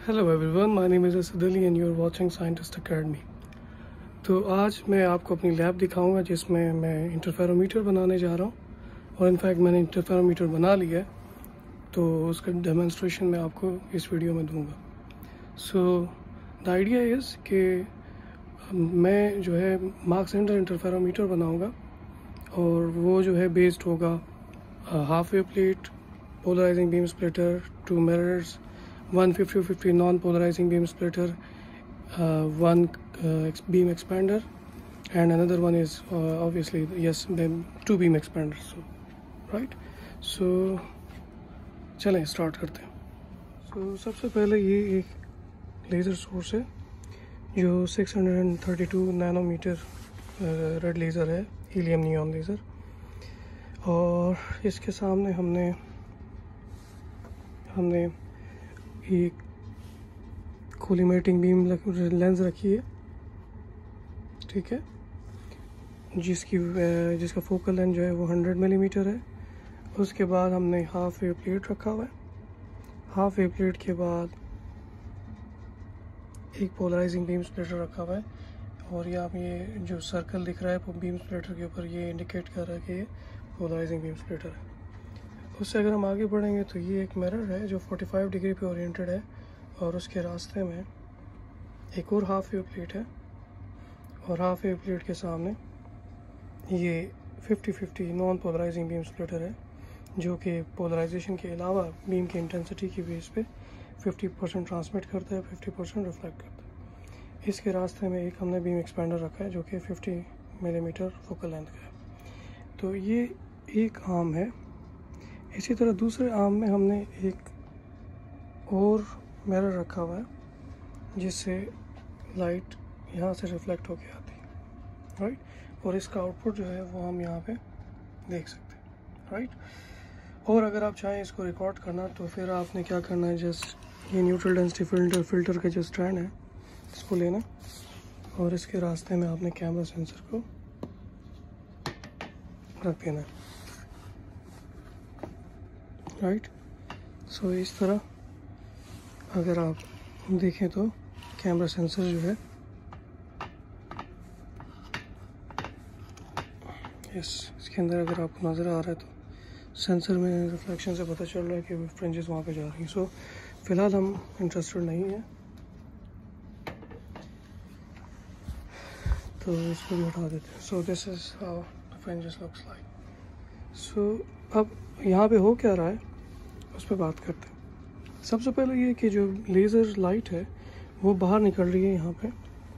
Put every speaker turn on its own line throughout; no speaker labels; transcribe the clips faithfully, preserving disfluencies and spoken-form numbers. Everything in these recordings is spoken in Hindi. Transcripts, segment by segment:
Hello everyone, my name is Asad Ali and you are watching scientist academy. तो आज मैं आपको अपनी लैब दिखाऊंगा जिसमें मैं इंटरफेरोमीटर बनाने जा रहा हूं, और इनफैक्ट मैंने इंटरफेरोमीटर बना लिया है, तो उसका डेमोन्स्ट्रेशन मैं आपको इस वीडियो में दूंगा। सो द आइडिया इज़ कि मैं जो है मार्क सेंटर इंटरफेरोमीटर बनाऊँगा, और वो जो है बेस्ड होगा half wave plate, polarizing beam splitter, two mirrors, one fifty fifty non-polarizing beam splitter, uh, one uh, beam expander, and another one is uh, obviously yes two beam expanders. So right, so चलें स्टार्ट करते हैं। so सबसे पहले ये एक लेज़र सोर्स है जो six thirty-two nanometre red laser है, हीलियम नियॉन लेज़र, और इसके सामने हमने हमने एक कोलिमेटिंग बीम लेंस रखी है, ठीक है, जिसकी जिसका फोकल लेंथ जो है वो हंड्रेड मिलीमीटर है। उसके बाद हमने हाफ वेव प्लेट रखा हुआ है। हाफ वेव प्लेट के बाद एक पोलराइजिंग बीम स्प्लिटर रखा हुआ है, और यहाँ पे ये जो सर्कल दिख रहा है बीम स्प्लिटर के ऊपर, ये इंडिकेट कर रहा है कि ये पोलराइजिंग बीम स्प्लिटर है। उससे अगर हम आगे बढ़ेंगे तो ये एक मिरर है जो पैंतालीस डिग्री पे ओरिएंटेड है, और उसके रास्ते में एक और हाफ वेव प्लेट है, और हाफ वेव प्लेट के सामने ये fifty fifty non polarizing beam splitter है, जो कि पोलराइजेशन के अलावा बीम की इंटेंसिटी की बेस पे फिफ्टी परसेंट ट्रांसमिट करता है, फिफ्टी परसेंट रिफ्लेक्ट करता है। इसके रास्ते में एक हमने बीम एक्सपेंडर रखा है जो कि फिफ्टी मिलीमीटर फोकल लेंथ का है। तो ये एक आर्म है। इसी तरह दूसरे आर्म में हमने एक और मिरर रखा हुआ है जिससे लाइट यहाँ से रिफ्लेक्ट होके आती है, राइट, और इसका आउटपुट जो है वो हम यहाँ पे देख सकते हैं, राइट। और अगर आप चाहें इसको रिकॉर्ड करना तो फिर आपने क्या करना है, जस्ट ये न्यूट्रल डेंसिटी फिल्टर फिल्टर का जो स्टैंड है इसको लेना, और इसके रास्ते में आपने कैमरा सेंसर को रख देना है, राइट। सो इस तरह अगर आप देखें तो कैमरा सेंसर जो है, यस, इसके अंदर अगर आपको नज़र आ रहा है तो सेंसर में रिफ्लेक्शन से पता चल रहा है कि फ्रिंजेस वहाँ पे जा रही हैं। सो फिलहाल हम इंटरेस्टेड नहीं हैं, तो इसको भी हटा देते हैं। So this is how the fringes looks like. So अब यहाँ पे हो क्या रहा है उस पर बात करते हैं। सबसे पहले ये कि जो लेज़र लाइट है वो बाहर निकल रही है, यहाँ पे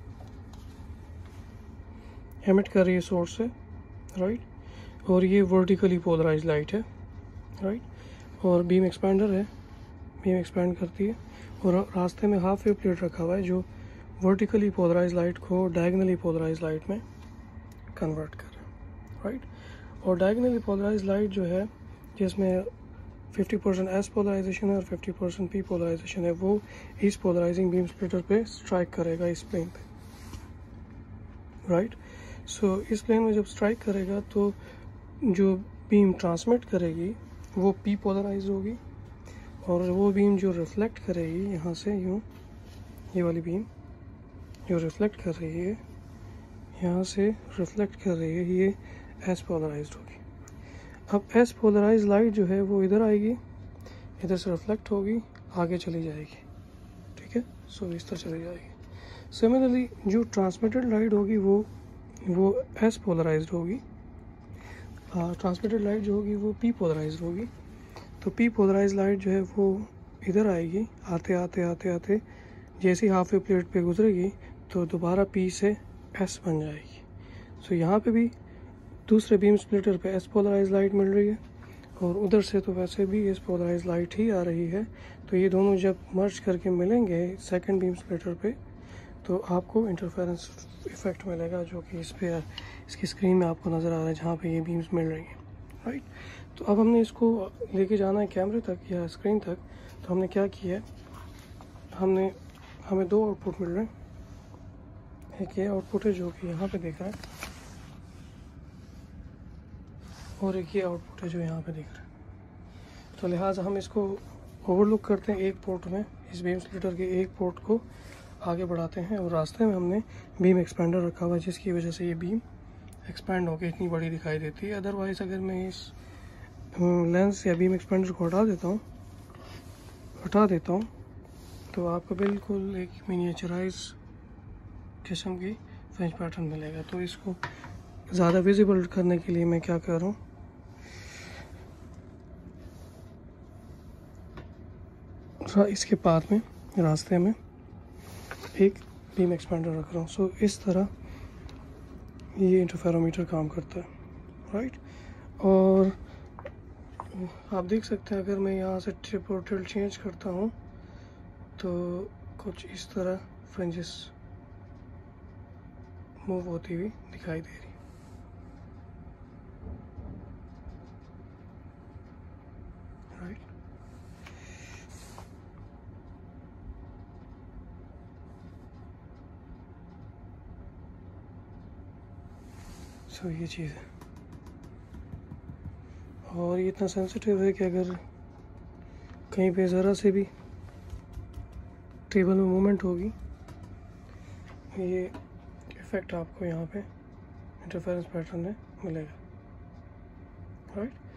एमिट कर रही है सोर्स से, राइट, और ये वर्टिकली पोलराइज लाइट है, राइट, और बीम एक्सपेंडर है, बीम एक्सपेंड करती है, और रास्ते में हाफ वेव प्लेट रखा हुआ है जो वर्टिकली पोलराइज लाइट को डायगनली पोलराइज लाइट में कन्वर्ट कर रहा है, राइट। और डायगनली पोलराइज लाइट जो है जिसमें फिफ्टी परसेंट एस पोलराइजेशन है और फिफ्टी परसेंट पी पोलराइजेशन है, वो इस पोलराइजिंग बीम स्प्लिटर पे स्ट्राइक करेगा, इस प्लेन पे, राइट। सो इस प्लेन में जब स्ट्राइक करेगा तो जो बीम ट्रांसमिट करेगी वो पी पोलराइज होगी, और वो बीम जो रिफ्लेक्ट करेगी यहाँ से यूँ, ये वाली बीम जो रिफ्लेक्ट कर रही है यहाँ से रिफ्लेक्ट कर रही है, ये एस पोलराइज होगी। अब एस पोलराइज लाइट जो है वो इधर आएगी, इधर से रिफ्लेक्ट होगी, आगे चली जाएगी, ठीक है। सो इस तरह चली जाएगी। सिमिलरली जो ट्रांसमिटेड लाइट होगी वो वो एस पोलराइज्ड होगी, ट्रांसमिटेड लाइट जो होगी वो पी पोलराइज्ड होगी। तो पी पोलराइज लाइट जो है वो इधर आएगी, आते आते आते आते जैसे ही हाफ वेव प्लेट पे गुजरेगी तो दोबारा पी से एस बन जाएगी। सो यहाँ पे भी दूसरे बीम स्प्लिटर पे एस पोलराइज लाइट मिल रही है, और उधर से तो वैसे भी एस पोलराइज लाइट ही आ रही है। तो ये दोनों जब मर्ज करके मिलेंगे सेकंड बीम स्प्लिटर पे तो आपको इंटरफेरेंस इफेक्ट मिलेगा, जो कि इस पे इसकी स्क्रीन में आपको नज़र आ रहा है जहाँ पे ये बीम्स मिल रही हैं, राइट। तो अब हमने इसको लेके जाना है कैमरे तक या स्क्रीन तक। तो हमने क्या किया है, हमने हमें दो आउटपुट मिल रहे हैं। एक ये आउटपुट है जो कि यहाँ पे दिख रहा है, और एक ये आउटपुट है जो यहाँ पे दिख रहा है। तो लिहाजा हम इसको ओवरलुक करते हैं एक पोर्ट में, इस बीम स्प्लिटर के एक पोर्ट को आगे बढ़ाते हैं और रास्ते में हमने बीम एक्सपेंडर रखा हुआ है, जिसकी वजह से ये बीम एक्सपेंड होकर इतनी बड़ी दिखाई देती है। अदरवाइज़ अगर मैं इस लेंस या बीम एक्सपेंडर को हटा देता हूँ हटा देता हूँ तो आपको बिल्कुल एक मिनिएचराइज किस्म की फ्रिंज पैटर्न मिलेगा। तो इसको ज़्यादा विजिबल करने के लिए मैं क्या कर रहा हूँ, इसके पाथ में रास्ते में एक बीम एक्सपेंडर रख रहा हूँ। सो इस तरह ये इंटरफेरोमीटर काम करता है, राइट। और आप देख सकते हैं अगर मैं यहाँ से टिप और टिल्ट चेंज करता हूँ तो कुछ इस तरह फ्रिंजेस मूव होती हुई दिखाई दे रही। राइट, सो ये चीज़ है। और ये इतना सेंसिटिव है कि अगर कहीं पे ज़रा से भी टेबल में मूवमेंट होगी, ये इफ़ेक्ट आपको यहाँ पे इंटरफेरेंस पैटर्न में मिलेगा, राइट।